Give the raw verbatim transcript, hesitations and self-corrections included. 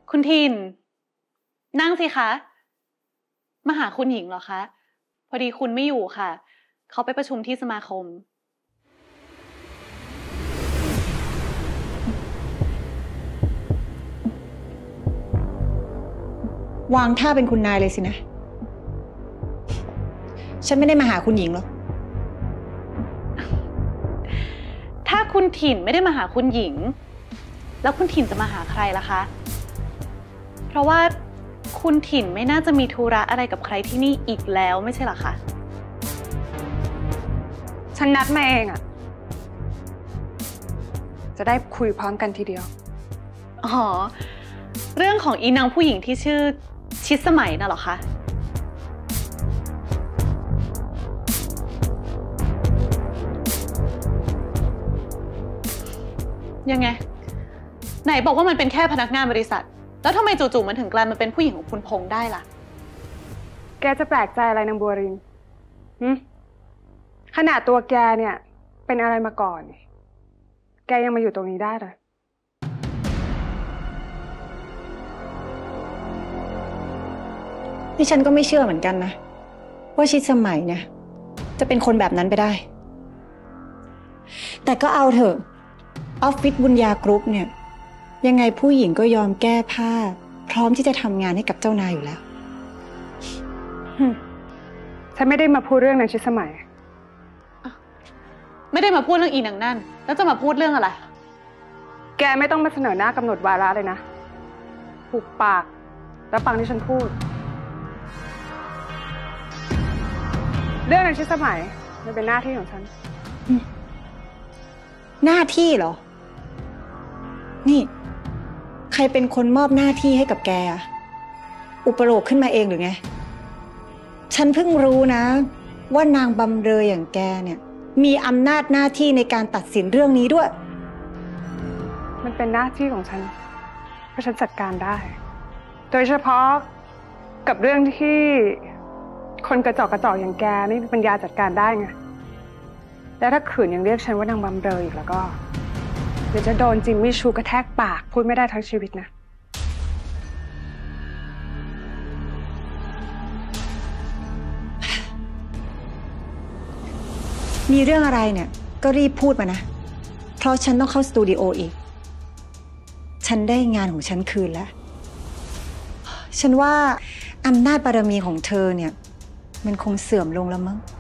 คุณทินนั่งสิคะมาหาคุณหญิงเหรอคะพอดีคุณไม่อยู่ค่ะเขาไปประชุมที่สมาคมวางท่าเป็นคุณนายเลยสินะฉันไม่ได้มาหาคุณหญิงหรอกถ้าคุณถิ่นไม่ได้มาหาคุณหญิงแล้วคุณถิ่นจะมาหาใครล่ะคะเพราะว่าคุณถิ่นไม่น่าจะมีธุระอะไรกับใครที่นี่อีกแล้วไม่ใช่หรอคะฉันนัดมาเองอะจะได้คุยพร้อมกันทีเดียวอ๋อเรื่องของอีนางผู้หญิงที่ชื่อชิดสมัยน่ะหรอคะยังไงไหนบอกว่ามันเป็นแค่พนักงานบริษัทแล้วทำไมจู่ๆมันถึงกลายมาเป็นผู้หญิงของคุณพงษ์ได้ล่ะแกจะแปลกใจอะไรนางบัวรินหึขนาดตัวแกเนี่ยเป็นอะไรมาก่อนแกยังมาอยู่ตรงนี้ได้เลยนี่ฉันก็ไม่เชื่อเหมือนกันนะว่าชิดสมัยเนี่ยจะเป็นคนแบบนั้นไปได้แต่ก็เอาเถอะออฟฟิศบุญญากรุ๊ปเนี่ยยังไงผู้หญิงก็ยอมแก้ผ้าพร้อมที่จะทำงานให้กับเจ้านายอยู่แล้วฉันไม่ได้มาพูดเรื่องนางชิดสมัยไม่ได้มาพูดเรื่องอีนางนั่นแล้วจะมาพูดเรื่องอะไรแกไม่ต้องมาเสนอหน้ากำหนดวาระเลยนะผูกปากแล้วฟังที่ฉันพูดเรื่องนางชิดสมัยมันเป็นหน้าที่ของฉันหน้าที่เหรอนี่ใครเป็นคนมอบหน้าที่ให้กับแกอุปโลกขึ้นมาเองหรือไงฉันเพิ่งรู้นะว่านางบำเรออย่างแกเนี่ยมีอำนาจหน้าที่ในการตัดสินเรื่องนี้ด้วยมันเป็นหน้าที่ของฉันเพราะฉันจัดการได้โดยเฉพาะกับเรื่องที่คนกระจอกกระจอกอย่างแกไม่มีปัญญาจัดการได้ไงแล้วถ้าขืนยังเรียกฉันว่านางบำเรออีกแล้วก็เดี๋ยวจะโดนจิมมี่ชูกระแทกปากพูดไม่ได้ทั้งชีวิตนะมีเรื่องอะไรเนี่ยก็รีบพูดมานะเพราะฉันต้องเข้าสตูดิโออีกฉันได้งานของฉันคืนแล้วฉันว่าอำนาจบารมีของเธอเนี่ยมันคงเสื่อมลงแล้วมั้ง